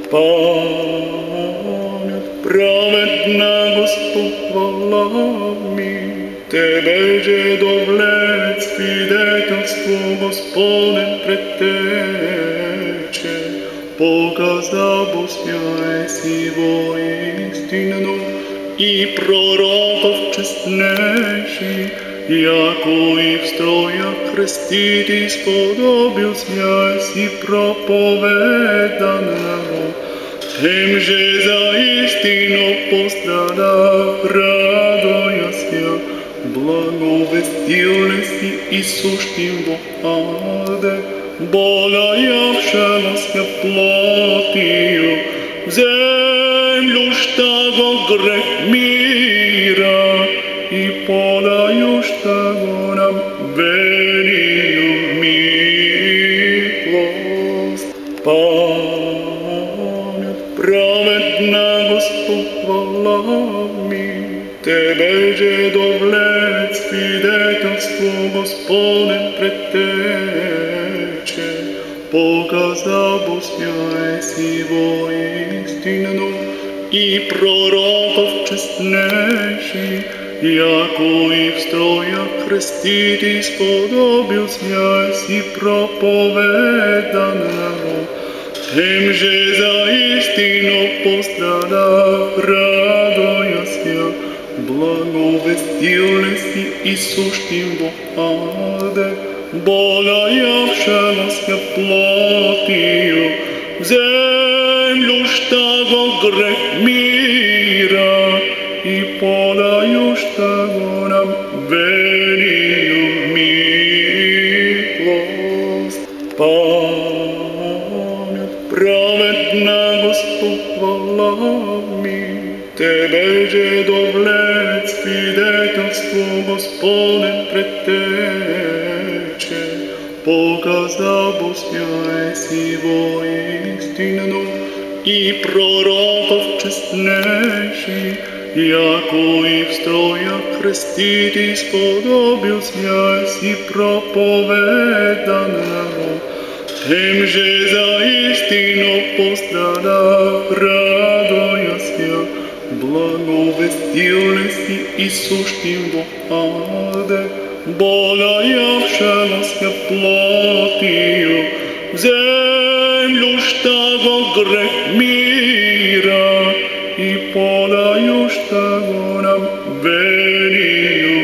Пам'ять праведна, Господ, хвала ми, Тебе же довлет свидетелство Господен предтече, показал Босня си воистину и пророков честнейший, яко и в строях крестити сподобился си проповеданного, тем же за истину пострадав, радуяся, благовестил ли си и сущим во аде, Бога явшегося плотью, в землю штаго грех мира и подающего нам верию милость. Пам'ять праведна, Господ, хвала ми, Тебе же довлет свидетелство Господен предтече, показал Босня си воистину и пророков честнейший, яко и в строях крестити сподобился си проповеданного, тем же за истину пострадав, радуяся, благовестил ли си и сущим во аде, Бога явшегося плотью, в землю штаго грех мира и подающего нам верию милость. Пам'ять праведна, Господ, хвала ми, Тебе же довлет свидетелство Господен предтече, показал Босня си воистину и пророков честнейший, яко и в строях крестити сподобился си проповеданного, тем же за истину пострадав, радуяся, благовестил ли си и сущим во аде, Бога явшегося плотью, в землю штаго грех мира и подающего нам верию